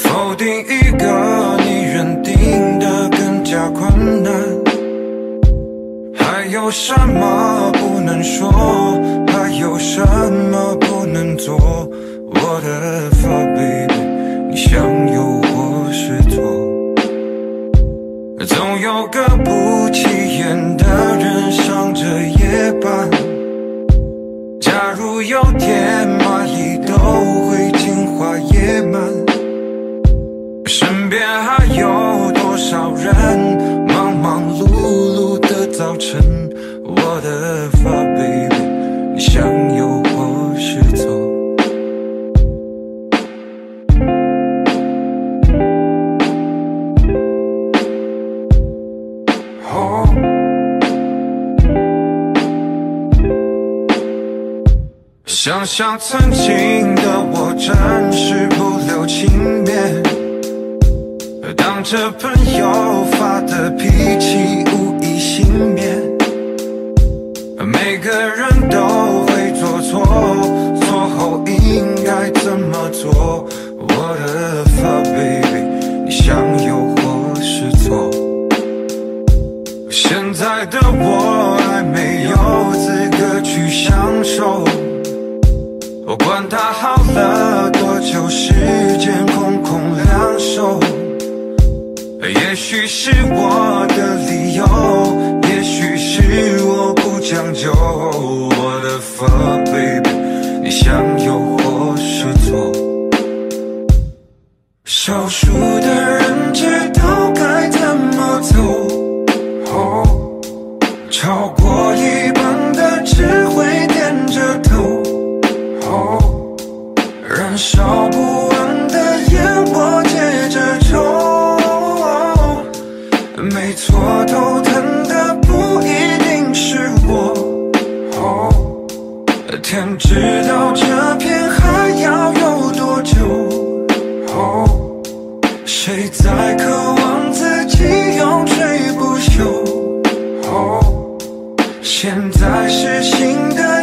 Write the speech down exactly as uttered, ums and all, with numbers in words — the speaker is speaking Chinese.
否定一个你认定的更加困难。还有什么不能说，还有什么不能做，我的 fuck baby， 你向右或是左，总有个不起眼的人上着夜班。假如有天蚂蚁都会进化野蛮，身边还有多少人忙忙碌碌的早晨，我的 fuck baby， 你向右或是左。哦，想象曾经的我真是不留情面，当着朋友发的脾气无一幸免。每个人都会做错，错后应该怎么做，我的 fuck baby， 你向右或是左。现在的我还没有资格去享受，我管它耗了多久时间空空两手。也许是我的理由，也许是我不讲究，我的 fuck baby， 你向右或是左。少数的人知道该怎么走，哦，超过一半的只会点着头，哦，燃烧不完的烟我接着抽。没错，头疼的不一定是我，哦，天知道这片海要游多久，哦，谁在渴望自己永垂不朽，哦，现在是新的